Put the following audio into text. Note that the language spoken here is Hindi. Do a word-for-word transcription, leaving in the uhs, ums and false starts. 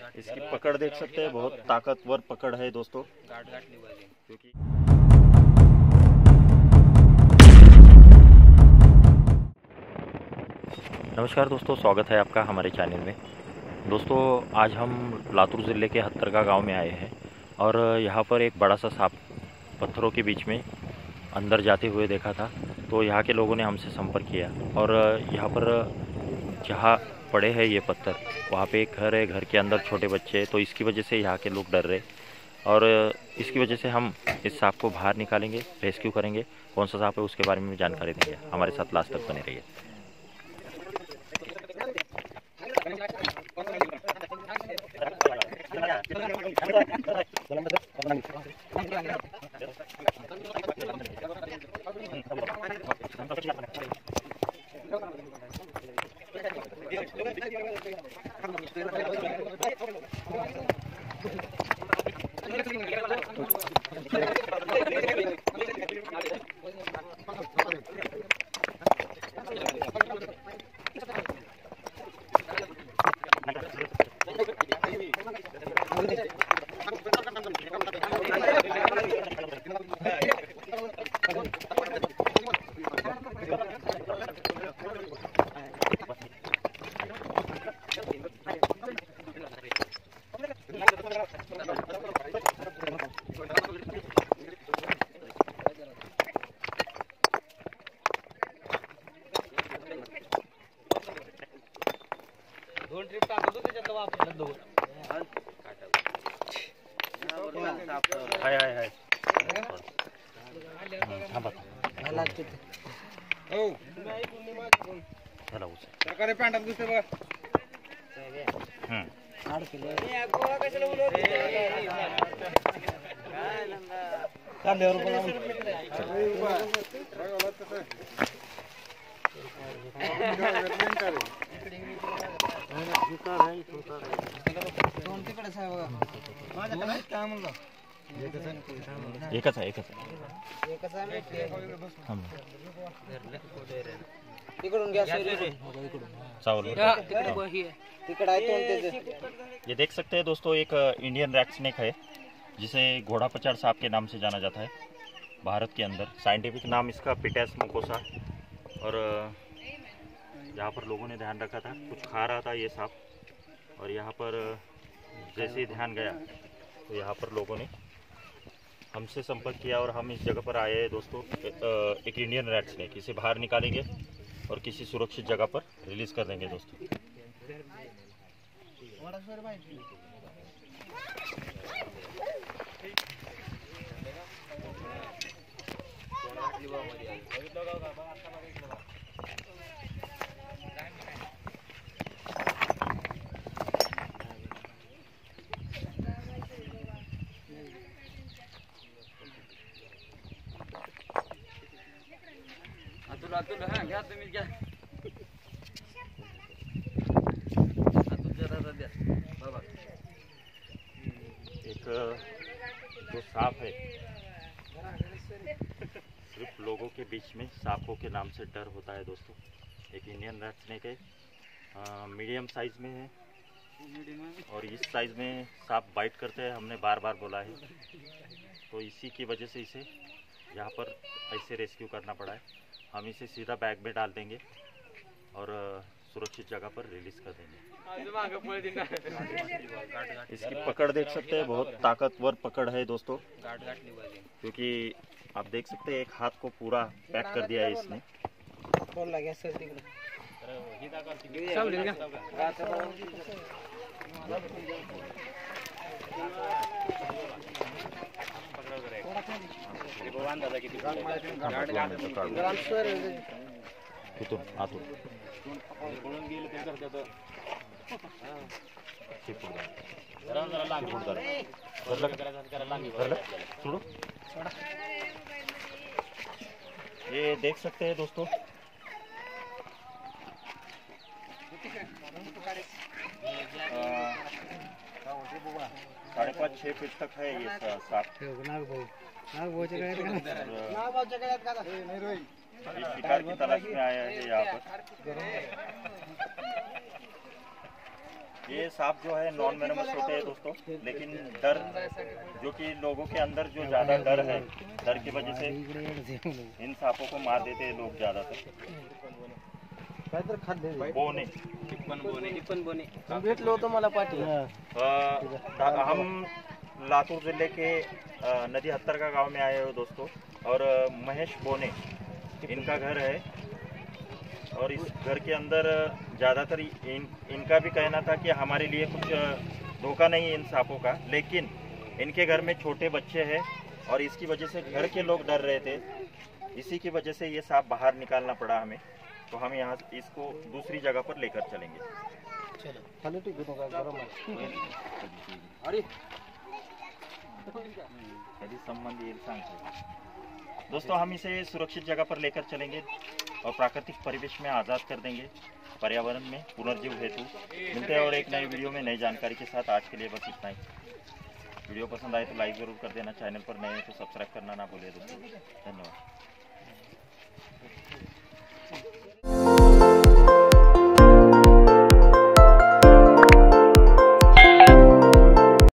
इसकी पकड़ देख सकते हैं, बहुत ताकतवर पकड़ है दोस्तों। क्योंकि नमस्कार दोस्तों, स्वागत है आपका हमारे चैनल में। दोस्तों आज हम लातूर ज़िले के हत्तरगा गांव में आए हैं और यहाँ पर एक बड़ा सा सांप पत्थरों के बीच में अंदर जाते हुए देखा था। तो यहाँ के लोगों ने हमसे संपर्क किया और यहाँ पर जहाँ पड़े हैं ये पत्थर, वहाँ पे एक घर है, घर के अंदर छोटे बच्चे हैं, तो इसकी वजह से यहाँ के लोग डर रहे और इसकी वजह से हम इस सांप को बाहर निकालेंगे, रेस्क्यू करेंगे। कौन सा सांप है उसके बारे में जानकारी देंगे। हमारे साथ लास्ट तक बने रहिए। दोन ट्रिप टाकतो त्याच्यात वापरतात दोन हाय हाय हाय थांबा हो चला उचल सरकारी पॅन्टात दिसते बघा हम्म आठ किलो ए गोळा कशाला उडवतो काय नंदा कांद्यावर दोन तिकडे साहेब बघा माझ्याकडे काय म्हणलं एकच आहे एकच आहे एकच आहे थांब तिकडून गॅस चावल तिकडे आहे तोंड त्याचे। ये देख सकते हैं दोस्तों, एक इंडियन रैट स्नेक है जिसे घोड़ा पचाड़ सांप के नाम से जाना जाता है भारत के अंदर। साइंटिफिक नाम इसका पिटैस मुकोसा। और यहाँ पर लोगों ने ध्यान रखा था, कुछ खा रहा था ये सांप और यहाँ पर जैसे ही ध्यान गया तो यहाँ पर लोगों ने हमसे संपर्क किया और हम इस जगह पर आए हैं दोस्तों। एक इंडियन रैट स्नेक, इसे बाहर निकालेंगे और किसी सुरक्षित जगह पर रिलीज कर देंगे दोस्तों। अतुल अतुल हां घ्या तुम्ही घ्या अतुल जरा द्या बाबा। एक जो सांप है, सिर्फ लोगों के बीच में सांपों के नाम से डर होता है दोस्तों। एक इंडियन रैट स्नेक है, मीडियम साइज में है और इस साइज में सांप बाइट करते हैं, हमने बार बार बोला है। तो इसी की वजह से इसे यहाँ पर ऐसे रेस्क्यू करना पड़ा है। हम इसे सीधा बैग में डाल देंगे और सुरक्षित जगह पर रिलीज कर देंगे। इसकी पकड़ देख सकते हैं, बहुत ताकतवर पकड़ है दोस्तों। क्योंकि आप देख सकते हैं एक हाथ को पूरा पैक कर दिया है इसने। इथून आतून ये देख सकते हैं दोस्तों, साढ़े पाँच छः फीट तक है ये सांप। शिकार की तलाश में आया है यहाँ पर। ये सांप जो है नॉन वेनमस होते हैं दोस्तों, लेकिन डर जो कि लोगों के अंदर जो ज़्यादा डर है, डर की वजह से इन सांपों को मार देते हैं लोग ज़्यादातर। बोने भेटलो होतो मला पाठी अ, हम लातूर ज़िले के अ, नदी हत्तर का गांव में आए हो दोस्तों, और अ, महेश बोने इनका घर है, और इस घर के अंदर ज़्यादातर इन इनका भी कहना था कि हमारे लिए कुछ धोखा नहीं है इन सांपों का, लेकिन इनके घर में छोटे बच्चे हैं और इसकी वजह से घर के लोग डर रहे थे, इसी की वजह से ये सांप बाहर निकालना पड़ा हमें। तो हम यहाँ इसको दूसरी जगह पर लेकर चलेंगे। चलो ठीक है। अरे यदि संबंधी एक सांग दोस्तों, हम इसे सुरक्षित जगह पर लेकर चलेंगे और प्राकृतिक परिवेश में आज़ाद कर देंगे, पर्यावरण में पुनर्जीव हेतु। मिलते हैं और एक नई वीडियो में नई जानकारी के साथ। आज के लिए बस इतना ही। वीडियो पसंद आए तो लाइक ज़रूर कर देना, चैनल पर नए हैं तो सब्सक्राइब करना ना भूलिए दोस्तों। धन्यवाद।